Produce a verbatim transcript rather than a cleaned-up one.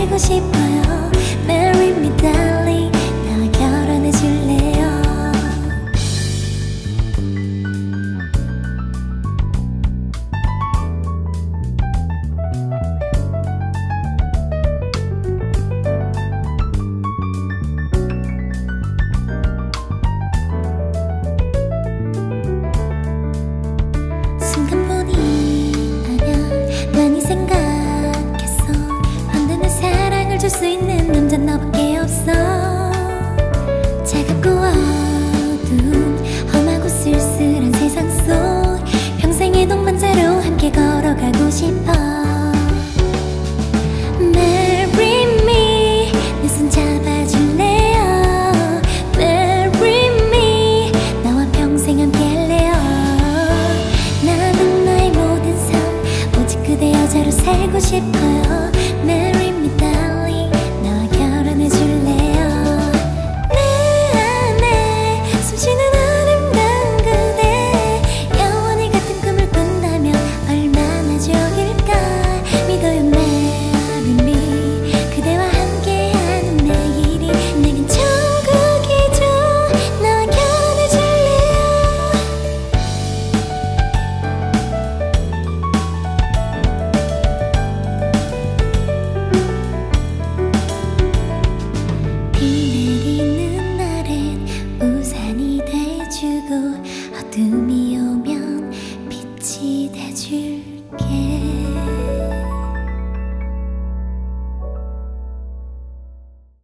살고 싶어요. Marry me darling, 나와 결혼해 줄래요? 순간 보니 아냐 많이 생각했어. 언제나 사랑을 줄 수 있는 남자 너밖에 없어. 차갑고 어두운 험하고 쓸쓸한 세상 속 평생의 동반자로 함께 걸어가고 싶어. Marry me, 내 손 잡아줄래요? Marry me, 나와 평생 함께 할래요? 나는 나의 모든 삶 오직 그대 여자로 살고 싶어요.